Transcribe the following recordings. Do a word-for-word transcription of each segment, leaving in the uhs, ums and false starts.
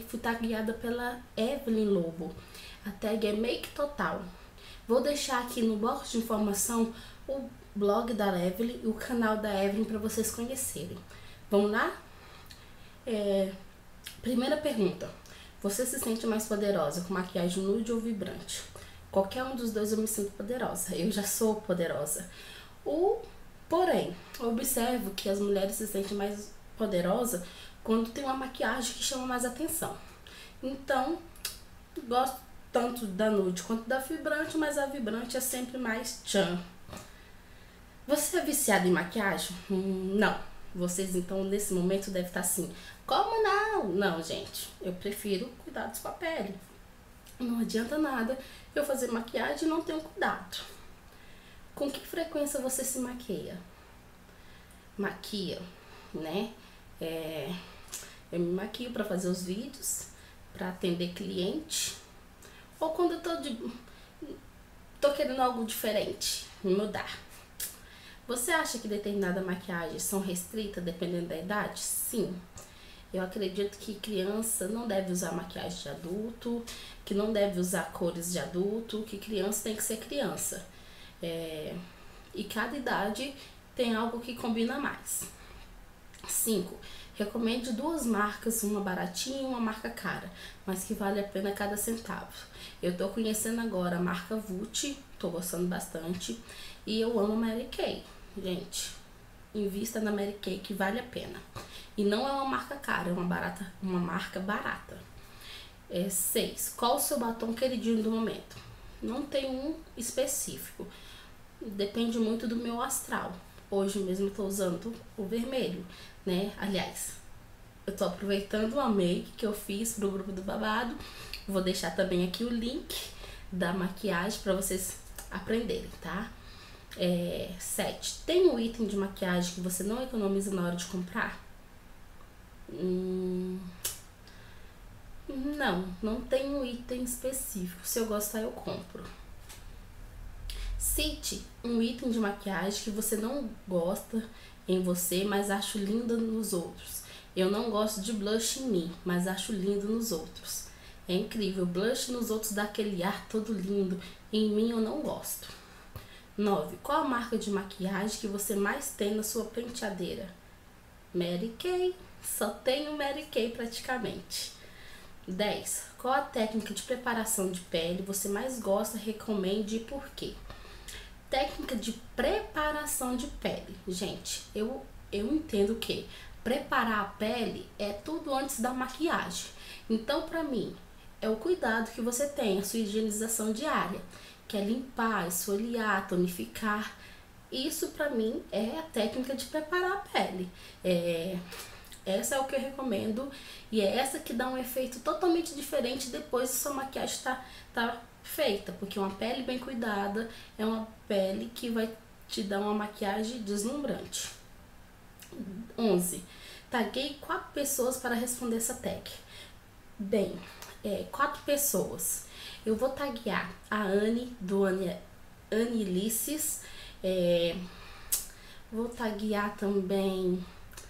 fui tagueada pela Evelyn Lobo. A tag é Make Total. Vou deixar aqui no box de informação o blog da Evelyn e o canal da Evelyn para vocês conhecerem. Vamos lá? É, primeira pergunta. Você se sente mais poderosa com maquiagem nude ou vibrante? Qualquer um dos dois eu me sinto poderosa. Eu já sou poderosa. O, porém, observo que as mulheres se sentem mais poderosas quando tem uma maquiagem que chama mais atenção. Então, gosto tanto da nude quanto da vibrante, mas a vibrante é sempre mais tchan. Você é viciado em maquiagem? Hum, não. Vocês, então, nesse momento devem estar assim, como não? Não, gente. Eu prefiro cuidados com a pele. Não adianta nada eu fazer maquiagem e não ter um cuidado. Com que frequência você se maquia? Maquia, né? É, eu me maquio para fazer os vídeos, para atender cliente, ou quando eu tô, de, tô querendo algo diferente, mudar. Você acha que determinadas maquiagens são restritas dependendo da idade? Sim. Eu acredito que criança não deve usar maquiagem de adulto, que não deve usar cores de adulto, que criança tem que ser criança. É, e cada idade tem algo que combina mais. cinco. Recomende duas marcas, uma baratinha e uma marca cara, mas que vale a pena cada centavo. Eu tô conhecendo agora a marca Vult, tô gostando bastante, e eu amo a Mary Kay. Gente, invista na Mary Kay que vale a pena. E não é uma marca cara, é uma, barata, uma marca barata. É, seis. Qual o seu batom queridinho do momento? Não tem um específico. Depende muito do meu astral. Hoje mesmo eu tô usando o vermelho, né? Aliás, eu tô aproveitando uma make que eu fiz pro grupo do babado. Vou deixar também aqui o link da maquiagem para vocês aprenderem, tá? É, sete. Tem um item de maquiagem que você não economiza na hora de comprar? Hum, não, não tem um item específico. Se eu gostar, eu compro. Cite um item de maquiagem que você não gosta em você, mas acho linda nos outros. Eu não gosto de blush em mim, mas acho lindo nos outros. É incrível, blush nos outros dá aquele ar todo lindo. Em mim eu não gosto. nove. Qual a marca de maquiagem que você mais tem na sua penteadeira? Mary Kay. Só tenho Mary Kay praticamente. dez. Qual a técnica de preparação de pele você mais gosta, recomende e por quê? Técnica de preparação de pele. Gente, eu, eu entendo que preparar a pele é tudo antes da maquiagem. Então, pra mim, é o cuidado que você tem, a sua higienização diária, que é limpar, esfoliar, tonificar. Isso pra mim é a técnica de preparar a pele. É, essa é o que eu recomendo e é essa que dá um efeito totalmente diferente depois que sua maquiagem tá, tá feita. Porque uma pele bem cuidada é uma pele que vai te dar uma maquiagem deslumbrante. onze. Taguei quatro pessoas para responder essa tag. Bem, é, quatro pessoas. Eu vou taguear a Anne, do Anilices. É, vou taguear também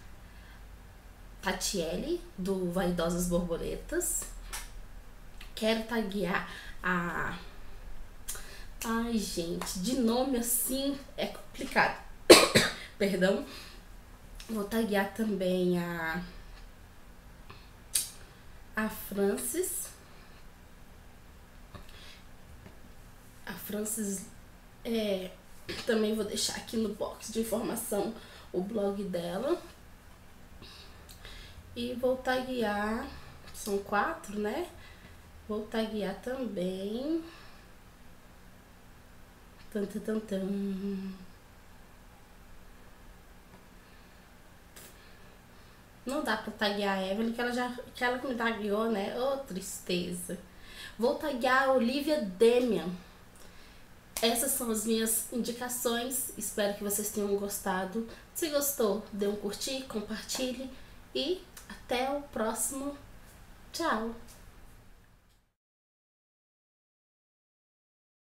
Tatiele, do Vaidosas Borboletas. Quero taguear a... Ai, gente, de nome assim é complicado. Perdão. Vou taguear também a... A Francis. A Francis é... Também vou deixar aqui no box de informação o blog dela. E vou taguear... São quatro, né? Vou taguear também... Tan, tan, tan, tan. Não dá pra taguear a Evelyn, que ela já que ela me tagueou, né? Ô, tristeza. Vou taguear a Olivia Demian. Essas são as minhas indicações. Espero que vocês tenham gostado. Se gostou, dê um curtir, compartilhe. E até o próximo. Tchau!